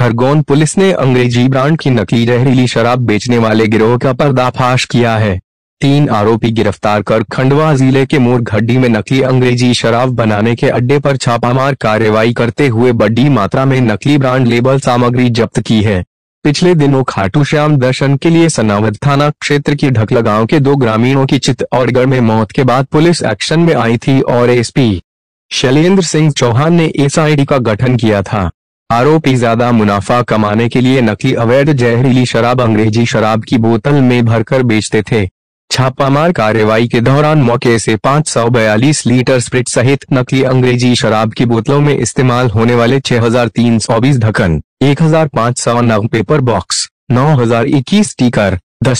Khargone police ने अंग्रेजी brand की नकली जहरीली शराब बेचने वाले गिरोह का पर्दाफाश किया है। 3 आरोपी गिरफ्तार कर खंडवा जिले के मोरघड्डी में नकली अंग्रेजी शराब बनाने के अड्डे पर छापामार कार्रवाई करते हुए बड़ी मात्रा में नकली ब्रांड लेबल सामग्री जब्त की है। पिछले दिनों खाटू श्याम दर्शन के लिए सनावद थाना क्षेत्र की ढकला गांव के 2 ग्रामीणों की चित्तौड़गढ़ में मौत के बाद पुलिस एक्शन में आई थी और एसपी शैलेंद्र सिंह चौहान ने एसआईटी का गठन किया था। आरोपी ज्यादा मुनाफा कमाने के लिए नकली अवैध जहरीली शराब अंग्रेजी शराब की बोतल में भरकर बेचते थे। छापामार कार्रवाई के दौरान मौके से 542 लीटर स्प्रिट सहित नकली अंग्रेजी शराब की बोतलों में इस्तेमाल होने वाले 6320 ढक्कन, 1500 नग पेपर बॉक्स, 9021 स्टिकर,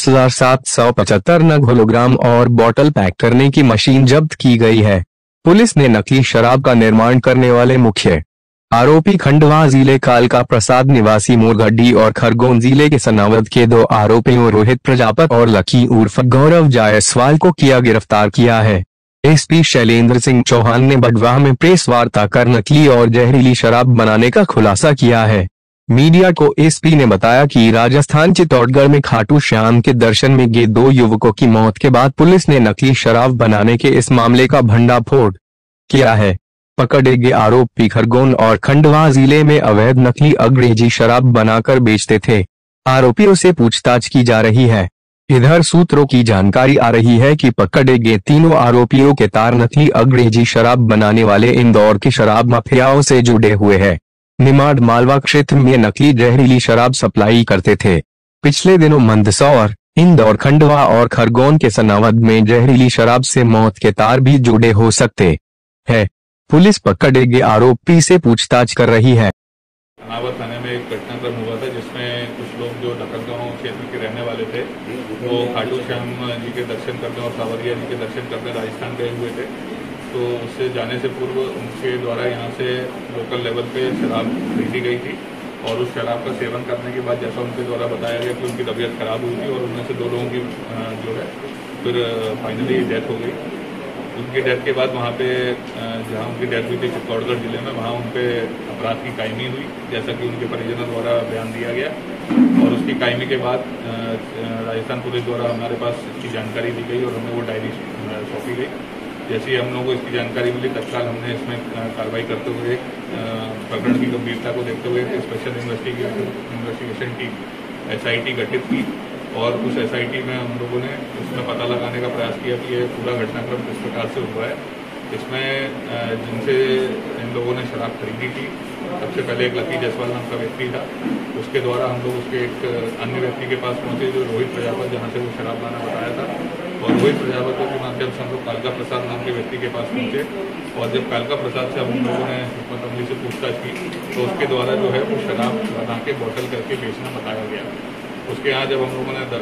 10,775 नग होलोग्राम और बोतल पैक करने की मशीन जब्त की गई है। पुलिस ने नकली शराब का निर्माण करने वाले मुख्य आरोपी खंडवा जिले कालका प्रसाद निवासी मोरघड्डी और खरगोन जिले के सनावद के 2 आरोपियों रोहित प्रजापत और लकी उर्फ गौरव जायसवाल को गिरफ्तार किया है। एसपी शैलेंद्र सिंह चौहान ने बगवाह में प्रेस वार्ता कर नकली और जहरीली शराब बनाने का खुलासा किया है। मीडिया को एसपी ने बताया कि राजस्थान चित्तौड़गढ़ में खाटू श्याम के दर्शन में गए 2 युवकों की मौत के बाद पुलिस ने नकली शराब बनाने के इस मामले का भंडाफोड़ किया है। पकड़े गए आरोपी खरगोन और खंडवा जिले में अवैध नकली अंग्रेजी शराब बनाकर बेचते थे। आरोपियों से पूछताछ की जा रही है। इधर सूत्रों की जानकारी आ रही है कि पकड़े गए तीनों आरोपियों के तार नकली अंग्रेजी शराब बनाने वाले इंदौर के शराब माफियाओं से जुड़े हुए हैं। निमाड़ मालवा क्षेत्र में नकली जहरीली शराब सप्लाई करते थे। पिछले दिनों मंदसौर, इंदौर, खंडवा और खरगोन के सनावद में जहरीली शराब से मौत के तार भी जुड़े हो सकते हैं। पुलिस पकड़े गए आरोपी से पूछताछ कर रही है। सनावद थाने में एक घटनाक्रम हुआ था जिसमें कुछ लोग जो ढकलगांव क्षेत्र के रहने वाले थे वो खाटू श्याम जी के दर्शन करने और सावरिया जी के दर्शन करने राजस्थान गए हुए थे। तो उससे जाने से पूर्व उनके द्वारा यहाँ से लोकल लेवल पे शराब खरीदी गई थी और उस शराब का सेवन करने के बाद जैसा उनके द्वारा बताया गया कि उनकी तबीयत खराब हुई थी और उनमें से 2 लोगों की जो है फिर फाइनली डेथ हो गई। उनकी डेथ के बाद वहाँ पे जहाँ उनकी डेथ हुई थी चित्तौड़गढ़ जिले में, वहाँ उन पे अपराध की कायमी हुई जैसा कि उनके परिजनों द्वारा बयान दिया गया। और उसकी कायमी के बाद राजस्थान पुलिस द्वारा हमारे पास इसकी जानकारी दी गई और हमें वो डायरी सौंपी गई। जैसे ही हम लोगों को इसकी जानकारी मिली तत्काल हमने इसमें कार्रवाई करते हुए प्रकरण की गंभीरता को देखते हुए स्पेशल इन्वेस्टिगेशन टीम SIT गठित की और उस SIT में हम लोगों ने इसमें पता लगाने का प्रयास किया कि ये पूरा घटनाक्रम किस प्रकार से हुआ है। इसमें जिनसे इन लोगों ने शराब खरीदी थी, सबसे पहले एक लकी जायसवाल नाम का व्यक्ति था। उसके द्वारा हम लोग उसके एक अन्य व्यक्ति के पास पहुंचे जो रोहित प्रजापत, जहाँ से वो शराब लाना बताया था। और रोहित प्रजापत के माध्यम से हम लोग कालका प्रसाद नाम के व्यक्ति के पास पहुंचे और जब कालका प्रसाद से हम लोगों ने हिकमत अमली से पूछताछ की तो उसके द्वारा जो है वो शराब बना के बॉटल करके बेचना बताया गया। उसके यहाँ जब हम लोगों ने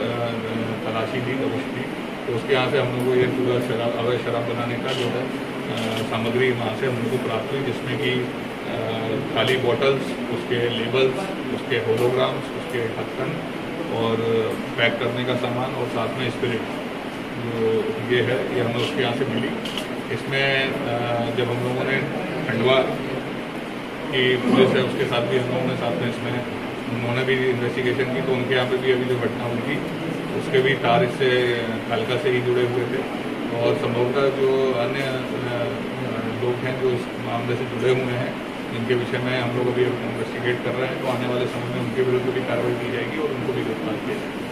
तलाशी दी, दबिश दी, तो उसके यहाँ से हम लोग को ये पूरा अवैध शराब बनाने का जो है सामग्री वहाँ से हम लोग को प्राप्त हुई, जिसमें कि खाली बॉटल्स, उसके लेबल्स, उसके होलोग्राम्स, उसके ढक्कन और पैक करने का सामान और साथ में स्पिरिट जो ये है ये हमें उसके यहाँ से मिली। इसमें जब हम लोगों ने खंडवा की पुलिस है उसके साथ भी हम लोगों ने साथ में इसमें उन्होंने भी इन्वेस्टिगेशन की तो उनके यहाँ पे भी अभी जो घटना हुई थी उसके भी तार इससे कालका से ही जुड़े हुए थे और संभवतः जो अन्य लोग हैं जो इस मामले से जुड़े हुए हैं जिनके विषय में हम लोग अभी इन्वेस्टिगेट कर रहे हैं, तो आने वाले समय में उनके विरुद्ध भी कार्रवाई की जाएगी और उनको भी गिरफ्तार किया जाएगा।